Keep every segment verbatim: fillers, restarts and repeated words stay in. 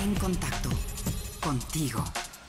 en contacto contigo.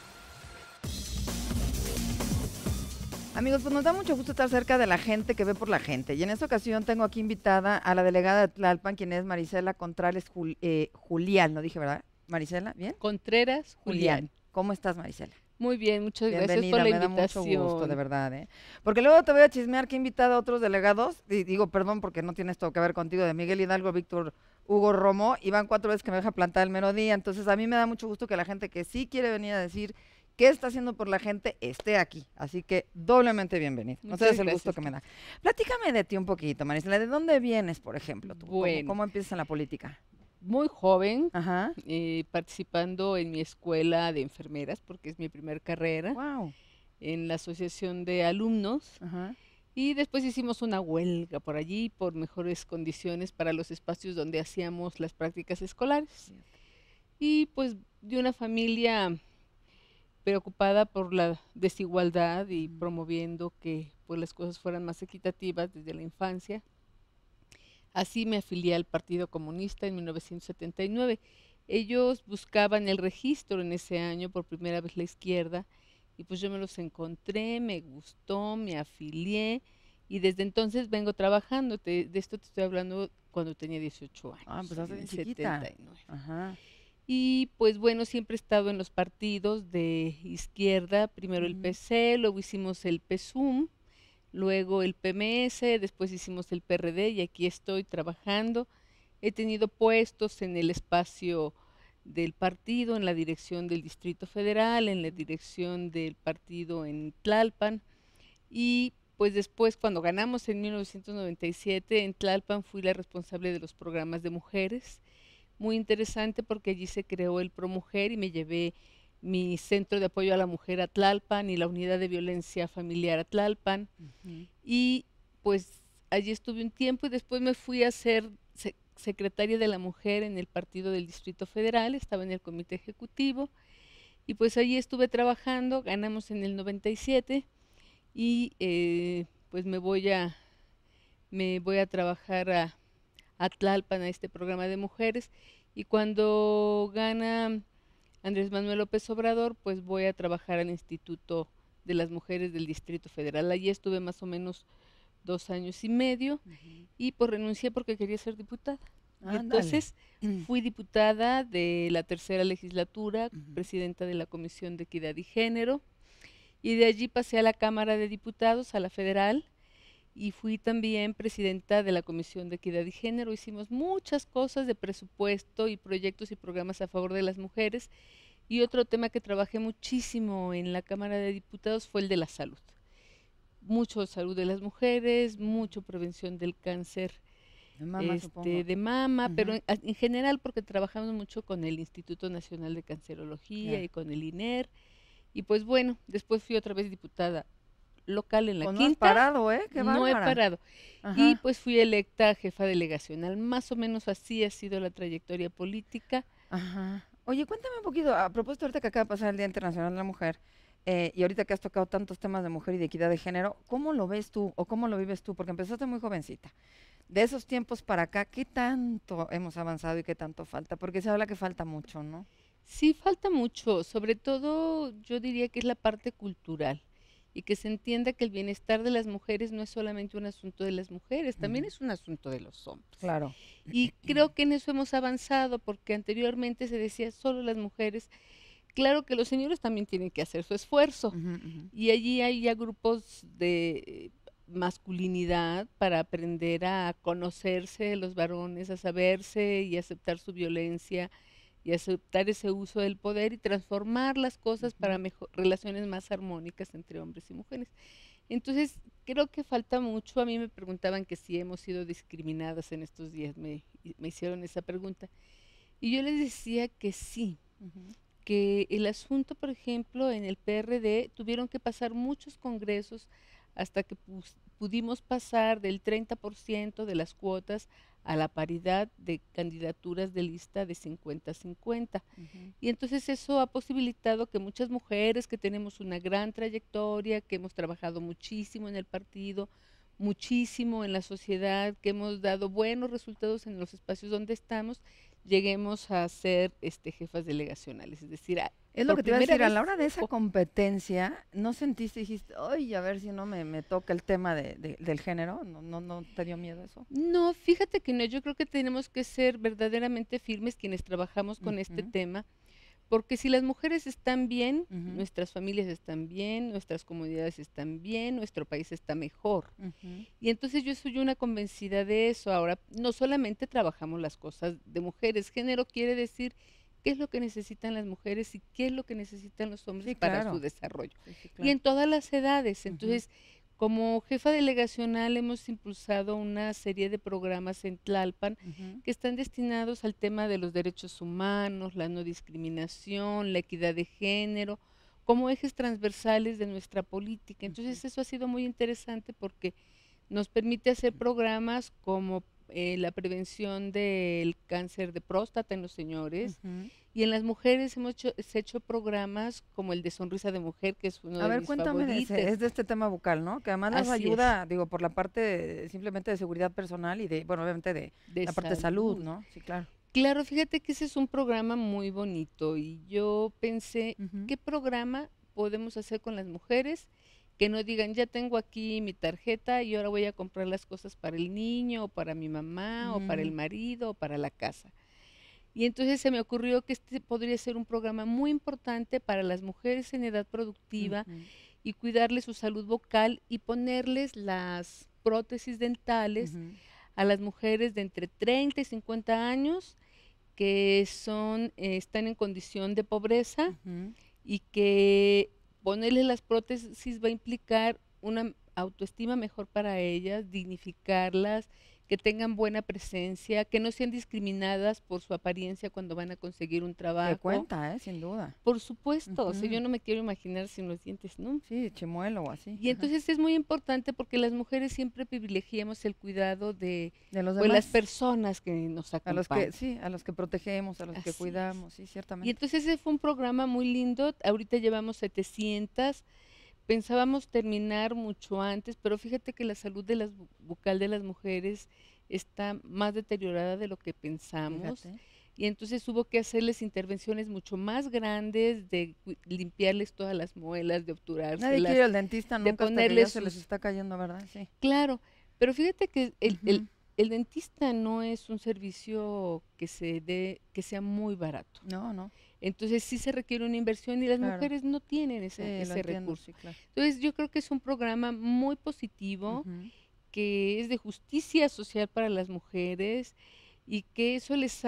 Amigos, pues nos da mucho gusto estar cerca de la gente que ve por la gente. Y en esta ocasión tengo aquí invitada a la delegada de Tlalpan, quien es Marisela Contreras Jul eh, Julián, ¿no dije, verdad? Marisela, ¿bien? Contreras Julián. Julián. ¿Cómo estás, Marisela? Muy bien, muchas gracias Bienvenida, por la me da invitación. mucho gusto, de verdad, ¿eh? Porque luego te voy a chismear que he invitado a otros delegados, y digo, perdón, porque no tiene esto que ver contigo, de Miguel Hidalgo, Víctor Hugo Romo, y van cuatro veces que me deja plantar el mero día. Entonces, a mí me da mucho gusto que la gente que sí quiere venir a decir qué está haciendo por la gente esté aquí. Así que doblemente bienvenido. No sabes el gusto que me da. Platícame de ti un poquito, Marisela. ¿De dónde vienes, por ejemplo? Tú? Bueno. ¿Cómo, cómo empiezas en la política? Muy joven, Ajá. eh, participando en mi escuela de enfermeras, porque es mi primer carrera, Wow. en la asociación de alumnos. Ajá. Y después hicimos una huelga por allí, por mejores condiciones para los espacios donde hacíamos las prácticas escolares. Y pues de una familia preocupada por la desigualdad y promoviendo que pues las cosas fueran más equitativas desde la infancia. Así me afilié al Partido Comunista en mil novecientos setenta y nueve. Ellos buscaban el registro en ese año, por primera vez la izquierda, y pues yo me los encontré, me gustó, me afilié, y desde entonces vengo trabajando. Te, de esto te estoy hablando cuando tenía dieciocho años. Ah, pues hace en chiquita. setenta y nueve. Ajá. Y pues bueno, siempre he estado en los partidos de izquierda, primero uh-huh. el P C, luego hicimos el P S U M, luego el P M S, después hicimos el P R D y aquí estoy trabajando. He tenido puestos en el espacio del partido, en la dirección del Distrito Federal, en la dirección del partido en Tlalpan, y pues después cuando ganamos en mil novecientos noventa y siete en Tlalpan fui la responsable de los programas de mujeres. Muy interesante porque allí se creó el ProMujer y me llevé mi centro de apoyo a la mujer a Tlalpan y la unidad de violencia familiar a Tlalpan. Uh-huh. Y pues allí estuve un tiempo y después me fui a ser se secretaria de la mujer en el partido del Distrito Federal, estaba en el comité ejecutivo y pues allí estuve trabajando, ganamos en el noventa y siete y eh, pues me voy a, me voy a trabajar a a Tlalpan, a este programa de mujeres, y cuando gana Andrés Manuel López Obrador, pues voy a trabajar al Instituto de las Mujeres del Distrito Federal. Allí estuve más o menos dos años y medio, uh-huh. y pues renuncié porque quería ser diputada. Ah, y entonces dale. Fui diputada de la tercera legislatura, uh-huh. presidenta de la Comisión de Equidad y Género, y de allí pasé a la Cámara de Diputados, a la federal, y fui también presidenta de la Comisión de Equidad y Género. Hicimos muchas cosas de presupuesto y proyectos y programas a favor de las mujeres. Y otro tema que trabajé muchísimo en la Cámara de Diputados fue el de la salud. Mucho salud de las mujeres, mucho prevención del cáncer de mama, este, de mama uh-huh. pero en, en general porque trabajamos mucho con el Instituto Nacional de Cancerología yeah. y con el I N E R. Y pues bueno, después fui otra vez diputada local en la pues quinta. No has parado, ¿eh? Qué no he bárbara. parado. Ajá. Y pues fui electa jefa delegacional. Más o menos así ha sido la trayectoria política. Ajá. Oye, cuéntame un poquito, a propósito ahorita que acaba de pasar el Día Internacional de la Mujer, eh, y ahorita que has tocado tantos temas de mujer y de equidad de género, ¿cómo lo ves tú o cómo lo vives tú? Porque empezaste muy jovencita. De esos tiempos para acá, ¿qué tanto hemos avanzado y qué tanto falta? Porque se habla que falta mucho, ¿no? Sí, falta mucho. Sobre todo, yo diría que es la parte cultural. Y que se entienda que el bienestar de las mujeres no es solamente un asunto de las mujeres, también uh-huh. es un asunto de los hombres. Claro. Y creo que en eso hemos avanzado, porque anteriormente se decía solo las mujeres. Claro que los señores también tienen que hacer su esfuerzo. Uh-huh, uh-huh. Y allí hay ya grupos de masculinidad para aprender a conocerse los varones, a saberse y aceptar su violencia, y aceptar ese uso del poder y transformar las cosas uh-huh. para mejor, relaciones más armónicas entre hombres y mujeres. Entonces, creo que falta mucho. A mí me preguntaban que si hemos sido discriminadas en estos días, me, me hicieron esa pregunta. Y yo les decía que sí, uh-huh. que el asunto, por ejemplo, en el P R D tuvieron que pasar muchos congresos hasta que pus, pudimos pasar del treinta por ciento de las cuotas a la paridad de candidaturas de lista de cincuenta a cincuenta. Uh-huh. Y entonces eso ha posibilitado que muchas mujeres que tenemos una gran trayectoria, que hemos trabajado muchísimo en el partido, muchísimo en la sociedad, que hemos dado buenos resultados en los espacios donde estamos, lleguemos a ser este, jefas delegacionales. Es decir, a- Es lo por que te iba a primera decir, a vez, la hora de esa o- competencia, ¿no sentiste, dijiste, ay, a ver si no me, me toca el tema de, de- del género? ¿No, no, no te dio miedo eso? No, fíjate que no, yo creo que tenemos que ser verdaderamente firmes quienes trabajamos con este Ujú, tema, porque si las mujeres están bien, ujú, nuestras familias están bien, nuestras comunidades están bien, nuestro país está mejor. ujú. Y entonces yo soy una convencida de eso. Ahora, no solamente trabajamos las cosas de mujeres, género quiere decir qué es lo que necesitan las mujeres y qué es lo que necesitan los hombres Sí, para su claro. desarrollo. Sí, sí, Y claro. en todas las edades. Ujú, Entonces, como jefa delegacional hemos impulsado una serie de programas en Tlalpan ujú, que están destinados al tema de los derechos humanos, la no discriminación, la equidad de género, como ejes transversales de nuestra política. ujú, Entonces, eso ha sido muy interesante porque nos permite hacer programas como eh, la prevención del cáncer de próstata en los señores, ujú. y en las mujeres hemos hecho, se hecho programas como el de Sonrisa de Mujer, que es uno A de ver, mis cuéntame de ese, favoritos. es de este tema bucal, ¿no? Que además nos Así es, ayuda, digo, por la parte de- simplemente de seguridad personal y de, bueno, obviamente de de la parte de salud, salud. ¿no? Sí, claro. Claro, fíjate que ese es un programa muy bonito y yo pensé, Ujú, ¿qué programa podemos hacer con las mujeres que no digan, ya tengo aquí mi tarjeta y ahora voy a comprar las cosas para el niño, o para mi mamá, o para el ujú, marido, o para la casa? Y entonces se me ocurrió que este podría ser un programa muy importante para las mujeres en edad productiva ujú, y cuidarles su salud vocal y ponerles las prótesis dentales ujú, a las mujeres de entre treinta y cincuenta años que son, eh, están en condición de pobreza ujú. y que ponerles las prótesis va a implicar una autoestima mejor para ellas, dignificarlas, que tengan buena presencia, que no sean discriminadas por su apariencia cuando van a conseguir un Que trabajo. cuenta, ¿eh? Sin duda. Por supuesto, o sea, yo Ujú. no me quiero imaginar sin los dientes, ¿no? Sí, chimuelo o así. Y Ajá. entonces es muy importante porque las mujeres siempre privilegiamos el cuidado de, De los pues, las demás, personas que nos a los que, acompañan. sí, a los que protegemos, a los que Así es. cuidamos, sí, Y ciertamente. entonces ese fue un programa muy lindo. Ahorita llevamos setecientas. Pensábamos terminar mucho antes, pero fíjate que la salud de las bu- bucal de las mujeres está más deteriorada de lo que pensamos. Fíjate. Y entonces hubo que hacerles intervenciones mucho más grandes, de cui- limpiarles todas las muelas, de Nadie quiere ir obturárselas, al dentista de nunca hasta que ya ponerles se les sus... está cayendo, ¿verdad? Sí. Claro, pero fíjate que el, el- Ujú. el dentista no es un servicio que se dé, que sea muy barato. No, no, Entonces sí se requiere una inversión y las claro. mujeres no tienen esa- Sí, lo ese entiendo, recurso. sí, claro. Entonces yo creo que es un programa muy positivo, Ujú. que es de justicia social para las mujeres y que eso les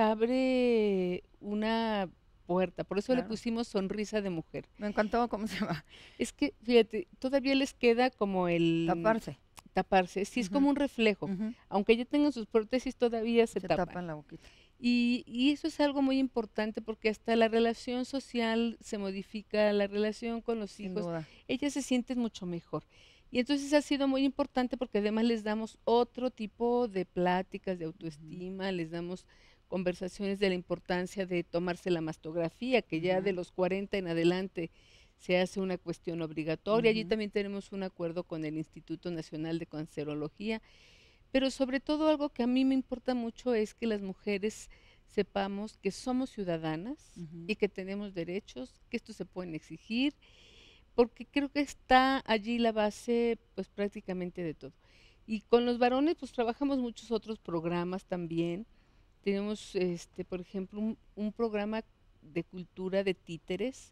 abre una puerta. Por eso le Claro. pusimos Sonrisa de Mujer. Me encantó cómo se llama. Es que, fíjate, todavía les queda como el Taparse. taparse, sí es Ujú, como un reflejo. ujú. Aunque ya tengan sus prótesis, todavía se Se tapan. tapan la boquita. Y, y eso es algo muy importante porque hasta la relación social se modifica, la relación con los Sin hijos, duda. ellas se sienten mucho mejor. Y entonces ha sido muy importante porque además les damos otro tipo de pláticas de Ujú, autoestima, les damos conversaciones de la importancia de tomarse la mastografía, que ya de ujú, los cuarenta en adelante se hace una cuestión obligatoria. Allí ujú. también tenemos un acuerdo con el Instituto Nacional de Cancerología, pero sobre todo algo que a mí me importa mucho es que las mujeres sepamos que somos ciudadanas Ujú. y que tenemos derechos, que estos se pueden exigir, porque creo que está allí la base, pues prácticamente de todo. Y con los varones, pues trabajamos muchos otros programas también. Tenemos, este, por ejemplo, un, un programa de cultura de títeres,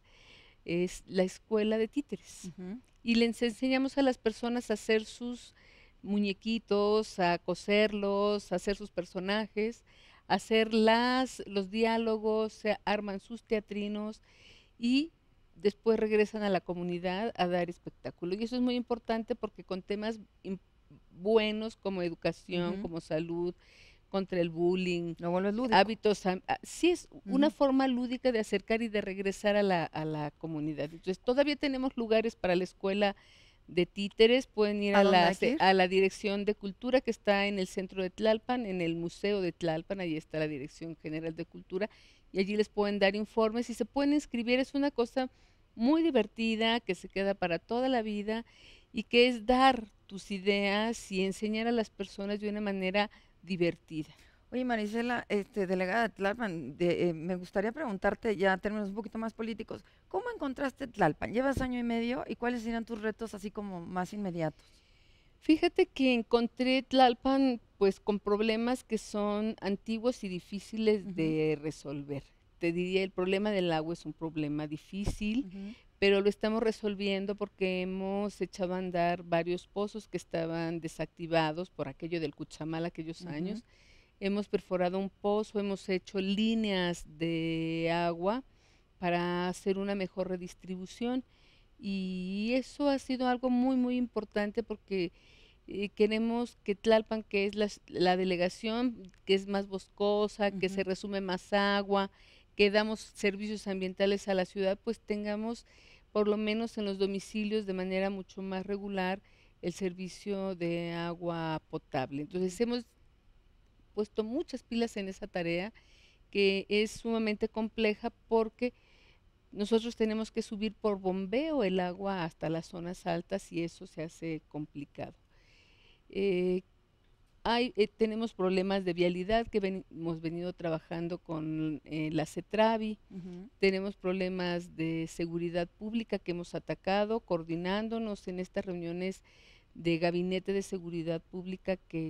es la escuela de títeres. Ujú. Y les enseñamos a las personas a hacer sus muñequitos, a coserlos, a hacer sus personajes, a hacer las, los diálogos, se arman sus teatrinos y después regresan a la comunidad a dar espectáculo. Y eso es muy importante porque con temas im- buenos como educación, Ujú. como salud, contra el bullying, Lo vuelves lúdico. hábitos, am- ah, sí es una Ujú. forma lúdica de acercar y de regresar a la, a la comunidad. Entonces, todavía tenemos lugares para la escuela de títeres, pueden ir ¿A a dónde la, hay que se- ir? a la Dirección de Cultura que está en el centro de Tlalpan, en el Museo de Tlalpan, allí está la Dirección General de Cultura, y allí les pueden dar informes y se pueden inscribir. Es una cosa muy divertida que se queda para toda la vida y que es dar tus ideas y enseñar a las personas de una manera divertida. Oye, Marisela, este, delegada de Tlalpan, de, eh, me gustaría preguntarte ya términos un poquito más políticos. ¿Cómo encontraste Tlalpan? ¿Llevas año y medio? ¿Y cuáles serían tus retos así como más inmediatos? Fíjate que encontré Tlalpan pues con problemas que son antiguos y difíciles Ujú, de resolver. Te diría, el problema del agua es un problema difícil, ujú, pero lo estamos resolviendo porque hemos echado a andar varios pozos que estaban desactivados por aquello del Cuchamal aquellos ujú, años. Hemos perforado un pozo, hemos hecho líneas de agua para hacer una mejor redistribución y eso ha sido algo muy, muy importante porque eh, queremos que Tlalpan, que es la, la delegación, que es más boscosa, que se ujú. resume más agua, que damos servicios ambientales a la ciudad, pues tengamos por lo menos en los domicilios de manera mucho más regular el servicio de agua potable. Entonces hemos puesto muchas pilas en esa tarea que es sumamente compleja porque nosotros tenemos que subir por bombeo el agua hasta las zonas altas y eso se hace complicado. Eh, hay, eh, tenemos problemas de vialidad que ven- hemos venido trabajando con eh, la CETRAVI, Ujú. tenemos problemas de seguridad pública que hemos atacado, coordinándonos en estas reuniones de gabinete de seguridad pública que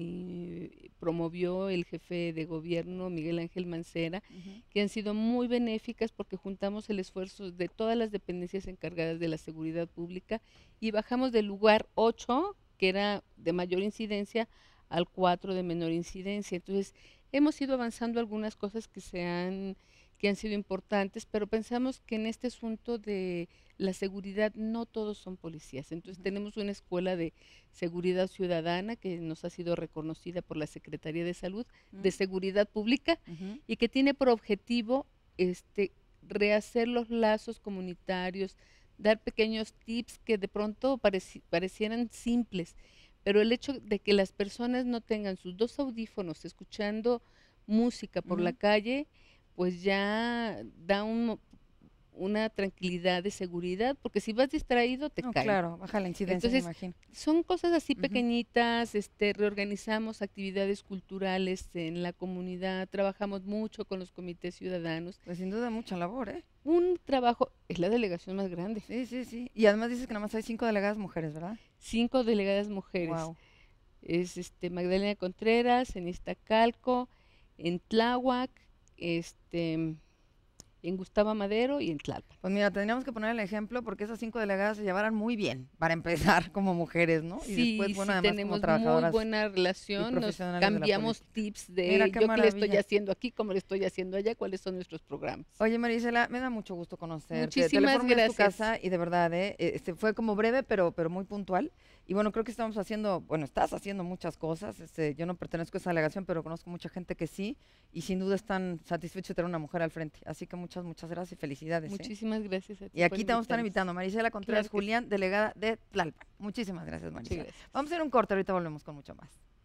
eh, promovió el jefe de gobierno Miguel Ángel Mancera, Ujú. que han sido muy benéficas porque juntamos el esfuerzo de todas las dependencias encargadas de la seguridad pública y bajamos del lugar ocho, que era de mayor incidencia, al cuatro de menor incidencia. Entonces, hemos ido avanzando algunas cosas que se han que han sido importantes, pero pensamos que en este asunto de la seguridad no todos son policías. Entonces, Ujú. tenemos una escuela de seguridad ciudadana que nos ha sido reconocida por la Secretaría de Salud de Mm, Seguridad Pública ujú. y que tiene por objetivo este rehacer los lazos comunitarios, dar pequeños tips que de pronto pareci- parecieran simples, pero el hecho de que las personas no tengan sus dos audífonos escuchando música por la Ujú. calle, pues ya da un, una tranquilidad de seguridad, porque si vas distraído te No, caen. claro, baja la incidencia, me Entonces, imagino. son cosas así Ujú. pequeñitas, este, reorganizamos actividades culturales en la comunidad, trabajamos mucho con los comités ciudadanos. Pues sin duda mucha labor, ¿eh? Un trabajo, es la delegación más grande, Sí, sí, sí. Y además dices que nada más hay cinco delegadas mujeres, ¿verdad? cinco delegadas mujeres. Wow. Es este Magdalena Contreras, en Iztacalco, en Tláhuac, este, en Gustavo Madero y en Tlalpan. Pues mira, tendríamos que poner el ejemplo porque esas cinco delegadas se llevaran muy bien, para empezar, como mujeres, ¿no? Y después, Sí, bueno, sí además como tenemos muy trabajadoras buena y relación, nos profesionales de la cambiamos política. tips Mira de qué yo qué le estoy maravilla. haciendo aquí, cómo le estoy haciendo allá, cuáles son nuestros programas. Oye, Marisela, me da mucho gusto conocerte. Muchísimas Teleforma es tu gracias. casa y de verdad, ¿eh? Eh, Este, fue como breve, pero, pero muy puntual. Y bueno, creo que estamos haciendo, bueno, estás haciendo muchas cosas. Este, yo no pertenezco a esa delegación, pero conozco mucha gente que sí. Y sin duda están satisfechos de tener una mujer al frente. Así que muchas, muchas gracias y felicidades, ¿eh? Muchísimas gracias a ti Y por aquí te vamos a estar invitarnos. invitando, Marisela Contreras Claro que sí. Julián, delegada de Tlalpan. Muchísimas gracias, Muchas Marisela. gracias. Vamos a hacer un corte, ahorita volvemos con mucho más.